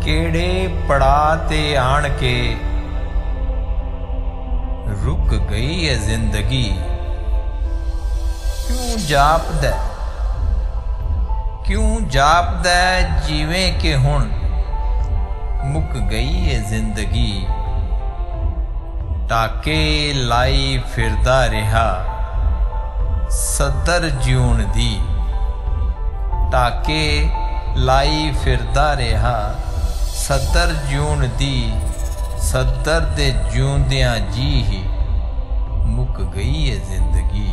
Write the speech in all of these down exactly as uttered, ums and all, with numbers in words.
केड़े पड़ा ते आण के रुक गई है जिंदगी। क्यों जापदा क्यों जापदा जिवें के हुण मुक गई है जिंदगी। टाके लाई फिरदा रहा सदर जिउण दी। टाके लाई फिरदा रहा सदर जिउण दी। सदर दे जिउंदियां जी ही मुक गई है जिंदगी।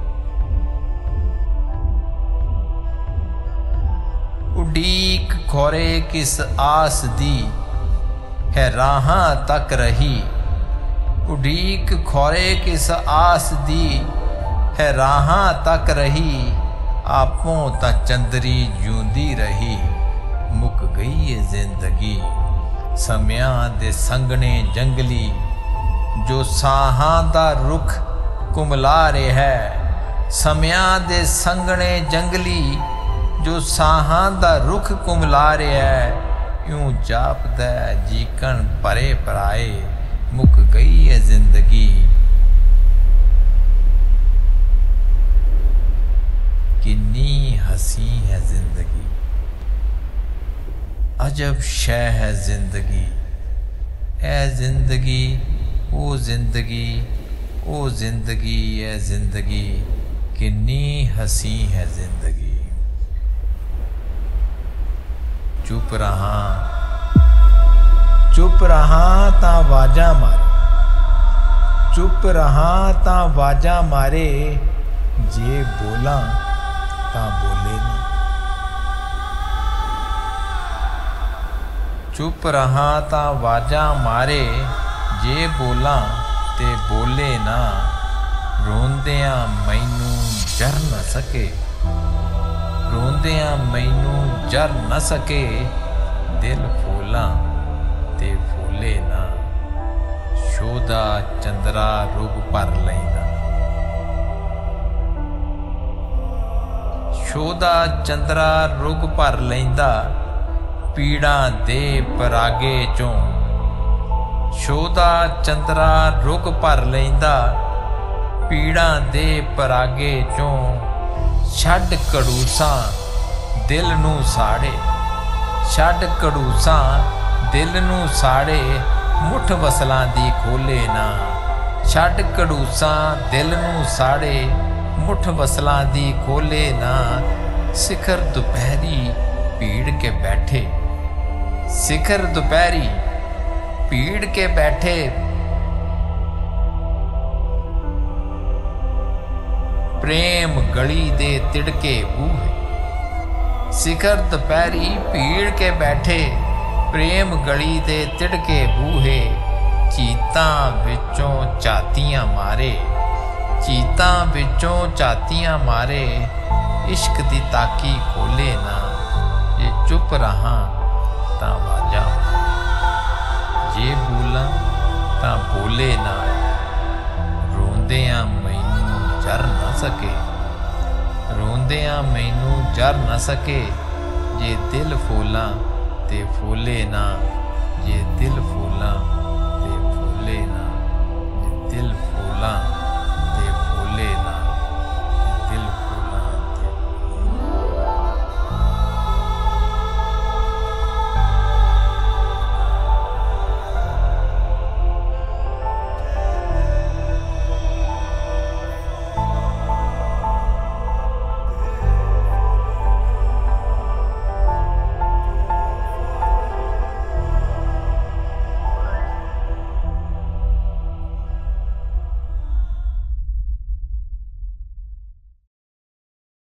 उडीक खोरे किस आस दी है राहां तक रही। उडीक खोरे किस आस दी है राहां तक रही। आपों ता चंदरी जूंदी रही मुक गई है जिंदगी। समयां दे संगने जंगली जो साहां दा रुख कुमला रहा है। समयां दे संगने जंगली जो साहां दा रुख कुमला रहा है। यूं जापदा जीकन परे पराए मुक गई है जिंदगी। किन्नी हसी है जिंदगी अजब शै है जिंदगी। ए जिंदगी ओ जिंदगी ओ जिंदगी ए जिंदगी किन्नी हसी है जिंदगी। चुप रहा चुप रहा ता वाजा मारे। चुप रहा ता वाजा मारे जे बोला ता बोले ना। चुप रहा ता वाजा मारे जे बोला ते बोले ना। रोंदियां मैनू जर न सके रोंदियां मैनू जर न सके। दिल फूला ते फूले ना। शोधा चंद्रा रुग पर लैंदा। शोधा चंद्रा रुग पर लैंदा पीड़ा दे परागे चों। शोधा चंद्रा रुग पर लैंदा पीड़ा दे परागे चों। छड्ड कड़ूसा दिल नू साड़े छड्ड कड़ूसा दिल नू साड़े मुठ वसलां दी खोले ना। छड्ड कड़ूसा दिल नू साड़े मुठ वसलां दी खोले ना। सिखर दुपहरी भीड़ के बैठे सिखर दोपहरी भीड़ के बैठे। प्रेम गली दे तिड़के बूहे। सिखर दोपहरी भीड़ के बैठे प्रेम गली दे तिड़के बूहे। चीतां विचों चातियां मारे चीतां विचों चातियां मारे। इश्क दी ताकी खोले ना। जे चुप रहा ता वाजा जे बोला ता बोले ना। रोंदियां मैनू जर न सके रोंदियां मैनू जर न सके। जे दिल फूला ते फूले ना जे दिल फूला